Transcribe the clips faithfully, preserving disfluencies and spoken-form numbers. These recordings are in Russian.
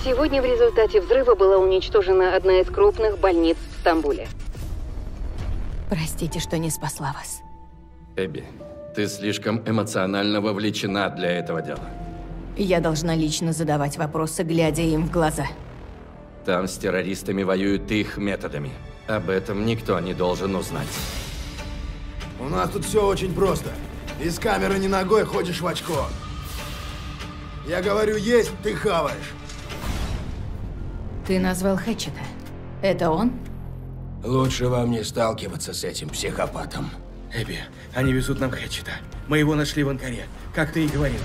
Сегодня в результате взрыва была уничтожена одна из крупных больниц в Стамбуле. Простите, что не спасла вас. Эбби, ты слишком эмоционально вовлечена для этого дела. Я должна лично задавать вопросы, глядя им в глаза. Там с террористами воюют их методами. Об этом никто не должен узнать. У нас тут все очень просто. Из камеры не ногой ходишь в очко. Я говорю есть, ты хаваешь. Ты назвал Хэтчета. Это он? Лучше вам не сталкиваться с этим психопатом. Эбби, они везут нам Хэтчета. Мы его нашли в Анкаре, как ты и говорила.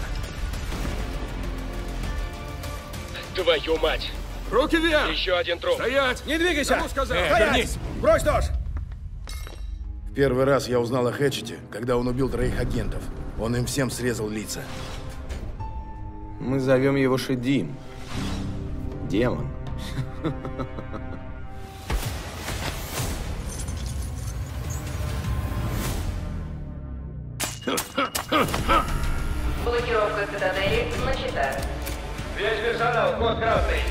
Твою мать! Руки вверх! Еще один труп. Стоять! Не двигайся! Кому сказал? Э, вернись! Брось нож! Первый раз я узнал о Хэтчете, когда он убил троих агентов. Он им всем срезал лица. Мы зовем его Шедим. Демон. Блокировка цитадели начата. Весь персонал, код красный.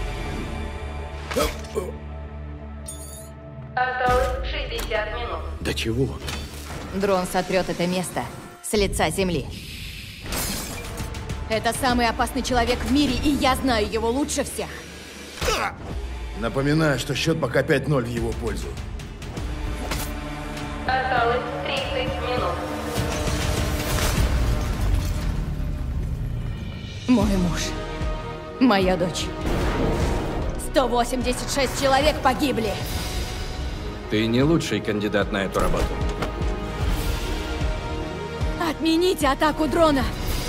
Осталось шестьдесят минут. До чего? Дрон сотрет это место с лица земли. Это самый опасный человек в мире, и я знаю его лучше всех. Напоминаю, что счет пока пять ноль в его пользу. Осталось тридцать минут. Мой муж. Моя дочь. сто восемьдесят шесть человек погибли. Ты не лучший кандидат на эту работу. Отмените атаку дрона.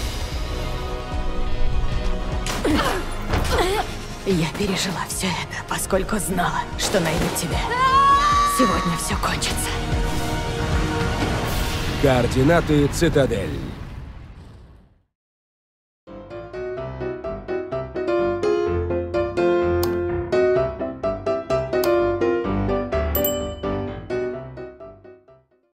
Я пережила все это, поскольку знала, что найду тебя. Сегодня все кончится. Координаты Цитадель.